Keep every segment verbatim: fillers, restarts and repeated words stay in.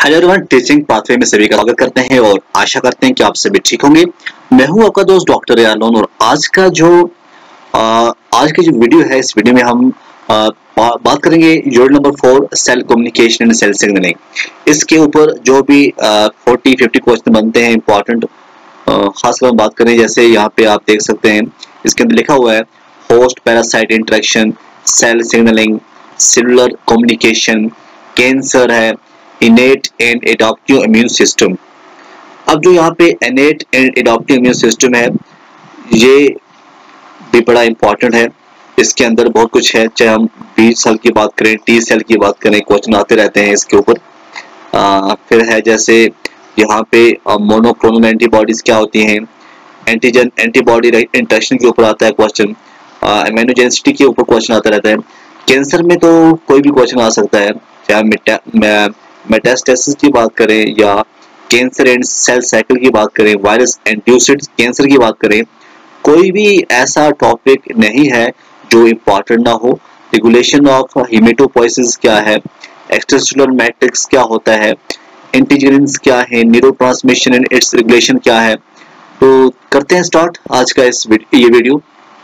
Hello everyone, teaching pathway में सभी का स्वागत करते हैं और आशा करते हैं कि आप सभी ठीक होंगे। मैं हूं आपका दोस्त डॉक्टर यालोन और आज का जो आ, आज की जो वीडियो है, इस वीडियो में हम आ, बात करेंगे unit number four cell communication and cell signalling. इसके ऊपर जो भी फोर्टी फिफ्टी क्वेश्चन बनते हैं इंपॉर्टेंट, खासकर हम बात करें जैसे यहाँ पे आप देख सकते हैं, इसके अंदर लिखा हुआ है host parasite interaction, cell signalling, cellular communication, cancer है, innate and adaptive immune system. अब जो यहाँ पे innate and adaptive immune system है, ये भी बड़ा इंपॉर्टेंट है। इसके अंदर बहुत कुछ है, चाहे हम बी सेल की बात करें, टी सेल की बात करें, क्वेश्चन आते रहते हैं इसके ऊपर। फिर है जैसे यहाँ पे मोनोक्लोनल एंटीबॉडीज क्या होती हैं, एंटीजन एंटीबॉडी इंटरेक्शन के ऊपर आता है क्वेश्चन, इम्यूनोजेनिसिटी के ऊपर क्वेश्चन आता रहता है। कैंसर में तो कोई भी क्वेश्चन आ सकता है, चाहे मेटास्टेसिस की बात करें या कैंसर एंड सेल साइकिल की बात करें, वायरस इंड्यूस्ड कैंसर की बात करें, कोई भी ऐसा टॉपिक नहीं है जो इम्पोर्टेंट ना हो। रेगुलेशन ऑफ हेमेटोपोइसिस क्या है, एक्स्ट्रासेलुलर मैट्रिक्स क्या होता है, एंटीजेन्स क्या है, न्यूरोट्रांसमिशन एंड इट्स रेगुलेशन क्या है। तो करते हैं स्टार्ट आज का इस ये वीडियो।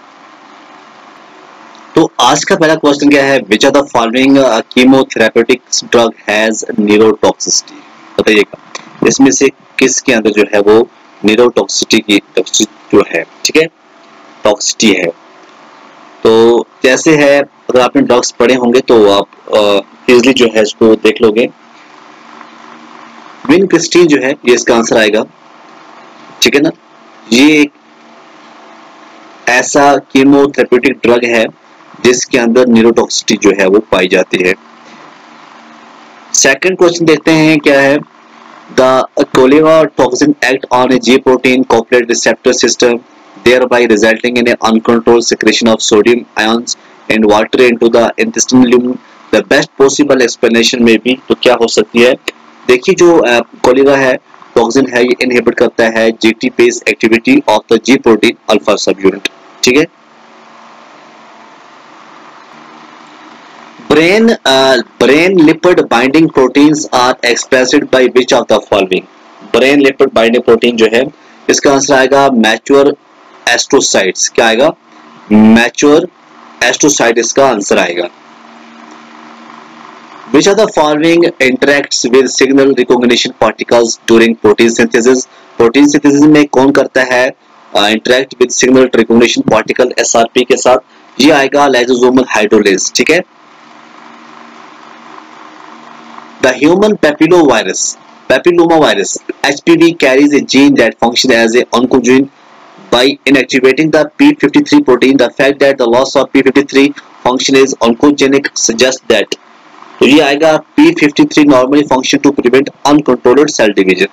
तो आज का पहला क्वेश्चन क्या है, which are the following chemotherapeutic drug has neurotoxicity. बताइएगा इसमें से किसके अंदर जो है वो न्यूरोटॉक्सिसिटी की जो है, ठीक है, टॉक्सिसिटी है। तो जैसे है, अगर आपने ड्रग्स पढ़े होंगे तो आप इजिली जो है इसको देख लोगे। विनक्रिस्टीन जो है ये इसका आंसर आएगा, ठीक है ना। ये एक ऐसा कीमोथेरेपेटिक ड्रग है जिसके अंदर न्यूरोटॉक्सिसिटी जो है वो पाई जाती है। सेकंड क्वेश्चन देखते हैं क्या है, the cholera toxin act on a G protein coupled receptor system thereby resulting in an uncontrolled secretion of sodium ions and water into the intestinal lumen. The best possible explanation may be, तो क्या हो सकती है। देखिए जो कोलेवा है toxin है, ये इनहिबिट करता है GTPase activity of the G protein alpha subunit, ठीक है। Brain uh, brain lipid binding proteins are expressed by which of the following? Brain lipid binding protein जो है इसका आंसर आएगा mature astrocytes। क्या आएगा? mature astrocytes इसका answer आएगा। Which of the following interacts with signal recognition particles during protein synthesis? Protein synthesis में कौन करता है uh, interact with signal recognition particle S R P के साथ? ये आएगा lysosomal hydrolase, ठीक है। The human papillovirus, papillomavirus H P V carries a gene that functions as a oncogene by inactivating the P fifty-three protein. The fact that the loss of P fifty-three function is oncogenic suggests that, तो ये आएगा P fifty-three normally function to prevent uncontrolled cell division.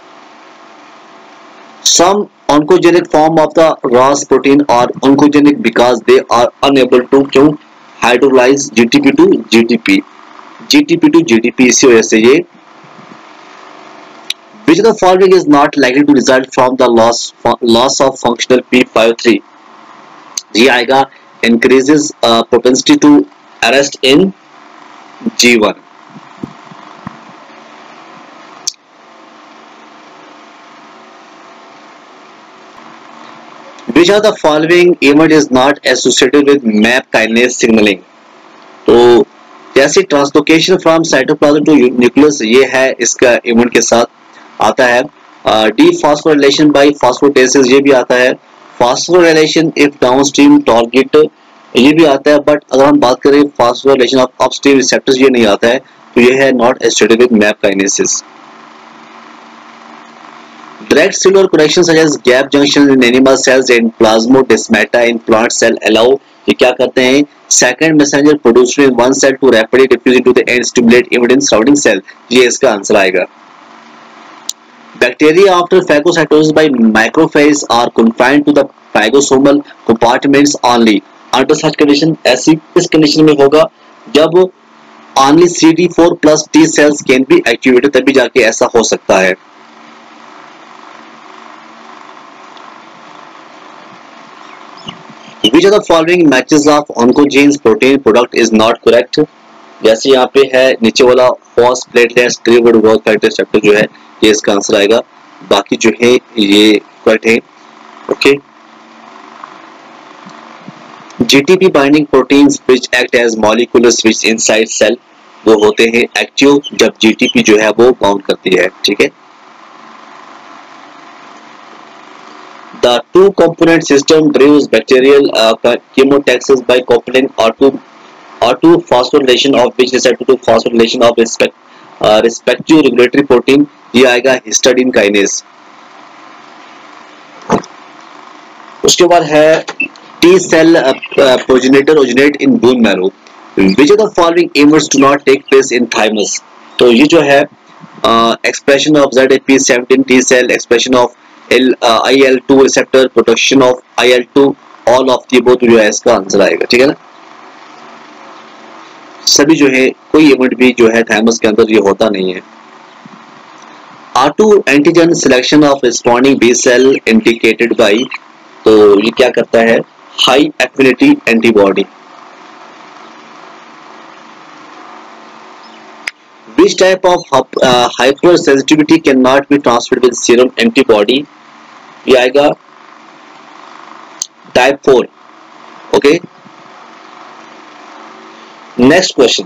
Some oncogenic form of the R A S protein are oncogenic because they are unable to क्यों hydrolyze G T P to G T P. G T P to G T P, इसी वजह से ये। Which of the following is not likely to result from the loss loss of functional P fifty-three? ये आएगा increases uh, propensity to arrest in G one. Which of the following event is not associated with M A P kinase signaling? तो जैसे translocation from cytoplasm to nucleus, ये है इसका event के साथ आता है। डी फॉस्फोराइलेशन बाय फॉस्फोटेसिस, ये भी आता है। फॉस्फोराइलेशन इफ डाउनस्ट्रीम टारगेट, ये भी आता है। बट अगर हम बात करें फॉस्फोराइलेशन ऑफ अपस्ट्रीम रिसेप्टर्स, ये नहीं आता है, तो ये है not associated with M A P kinases. Direct cellular connections such as gap junctions in animal cells and plasmodesmata in plant cell allow, ये क्या करते हैं, second messenger produced in one cell to rapidly diffuse into the and stimulate even in surrounding cell। ये इसका answer आएगा। Bacteria after phagocytosis by macrophages are confined to the phagosomal compartments only. Under such condition, ऐसी इस condition में होगा जब only C D four plus T cells can be activated, तभी जाके ऐसा हो सकता है। Which of the following matches of oncogenes protein product is not correct? जैसे यहाँ पे है नीचे वाला phosphorylates driven growth factor receptor जो है ये इसका आंसर आएगा, बाकी जो है ये करेक्ट है। Okay, GTP binding proteins which act as molecular switch inside cell, वो होते हैं एक्टिव जब जीटीपी जो है वो बाउंड करती है। ठीक है, the two component system drives bacterial chemotaxis by coupling auto auto phosphorylation of which receptor to phosphorylation of respect uh, respective regulatory protein, ये आएगा हिस्टाडीन काइनेज। उसके बाद है T cell uh, uh, progenitor originate in bone marrow. Which of the following events do not take place in thymus? तो ये जो है expression of Z A P seventeen T cell, expression of L, uh, I L two receptor, production of I L two, all of the above जो है इसका answer आएगा। ठीक है ना, सभी जो है कोई इवेंट भी जो है थाइमस के अंदर ये होता नहीं है। Are two antigen selection of responding B cell indicated by, तो ये क्या करता है, high affinity antibody. Which type of uh, hypersensitivity cannot be transferred with serum antibody? ये आएगा type four. Okay, next question,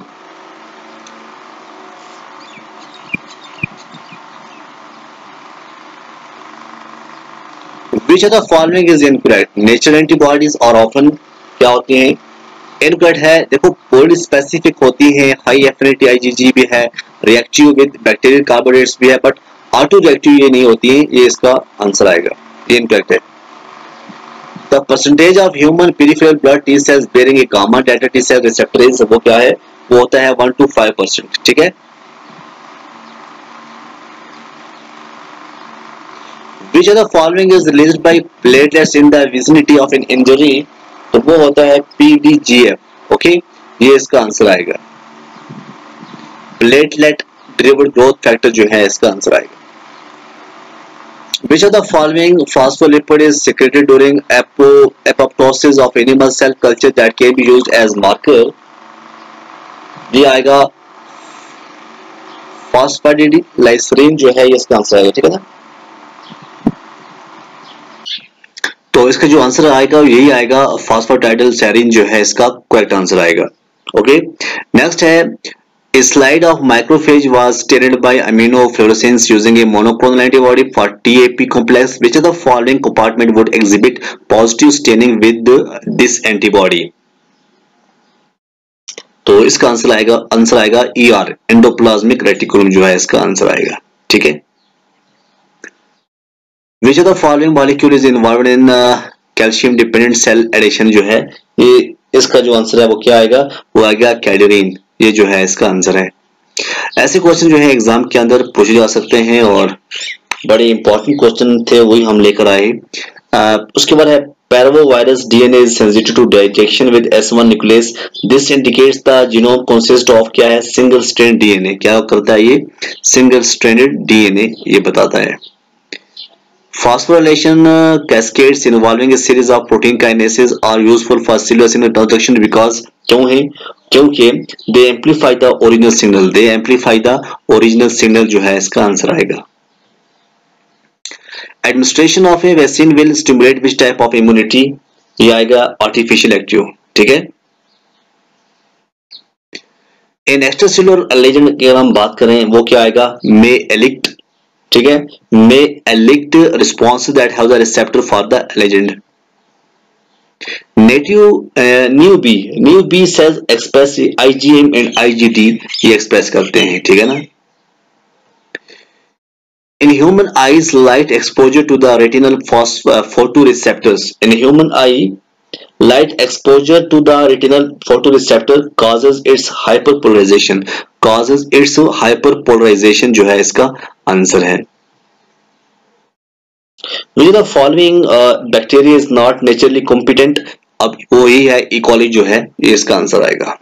Which of the following is incorrect? Natural antibodies और often क्या होती हैं, इनकरेक्ट है। देखो बॉडी स्पेसिफिक होती है, हाई एफिनिटी आईजीजी भी है, रिएक्टिव विद बैक्टीरियल कार्बोनेट्स भी है, बट ऑटो रिएक्टिव ये नहीं होती है, ये इसका आंसर आएगा, ये इनकरेक्ट है। The percentage of human peripheral blood T cells bearing a gamma delta T cell receptor is, वो क्या है, वो होता है वन टू फाइव परसेंट। ठीक है, Which of the following is released by platelets in the vicinity of an injury? तो वो होता है P D G F। Okay, ये इसका आंसर आएगा, प्लेटलेट ड्रिवन ग्रोथ फैक्टर जो है इसका आंसर आएगा। Which of the following phospholipid is secreted during apoptosis of animal cell culture that can be used as marker? ये आएगा फॉस्फेटिडाइलिसरीन जो है ये इसका आंसर आएगा। ठीक है ना, तो इसका जो आंसर आएगा यही आएगा, फॉस्फेटाइडाइलिसरीन जो है इसका करेक्ट आंसर आएगा। ओके, नेक्स्ट है, a slide of macrophage was stained by aminofluorescence using a monoclonal antibody for T A P complex. Which of the following compartment would exhibit positive staining with this antibody? तो इसका answer आएगा answer आएगा E R, endoplasmic reticulum जो है इसका answer आएगा। ठीक है, Which of the following molecule is involved in uh, calcium dependent cell adhesion जो है, ये इसका जो आंसर है वो क्या आएगा, वो आएगा कैडरिन, ये जो है इसका आंसर है। ऐसे क्वेश्चन जो है एग्जाम के अंदर पूछे जा सकते हैं और बड़े इंपॉर्टेंट क्वेश्चन थे, वही हम लेकर आए। uh, उसके बाद है parvovirus D N A is sensitive to detection with S one nuclease. This indicates the genome consists of क्या है, single strand D N A। क्या करता है ये, single stranded D N A ये बताता है। Phosphorylation uh, cascades involving a series of protein kinases are useful for cellular signal transduction because क्यों है, क्योंकि they amplify the original signal, they amplify the original signal जो है इसका answer आएगा। Administration of a vaccine will stimulate which type of immunity, ये आएगा artificial active। ठीक है, in extracellular legend की अगर हम बात करें वो क्या आएगा, may elicit। ठीक है, may elicit response that have the receptor for the legend। native uh, new B new B cells express I G M and I G D, ये एक्सप्रेस करते हैं। ठीक है ना, in human eyes light exposure to the retinal photoreceptors, in human eye light exposure to the retinal photoreceptor causes its hyperpolarization, causes its hyperpolarization जो है इसका answer है। Which of the following uh, bacteria is not naturally competent, अब वही है E. coli जो है ये इसका आंसर आएगा।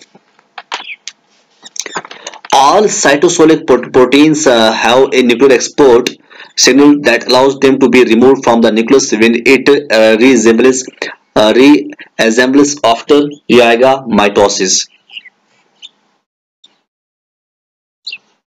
All cytosolic proteins uh, have a nuclear export signal that allows them to be removed from the nucleus when it uh, reassembles uh, reassembles after ये आएगा mitosis।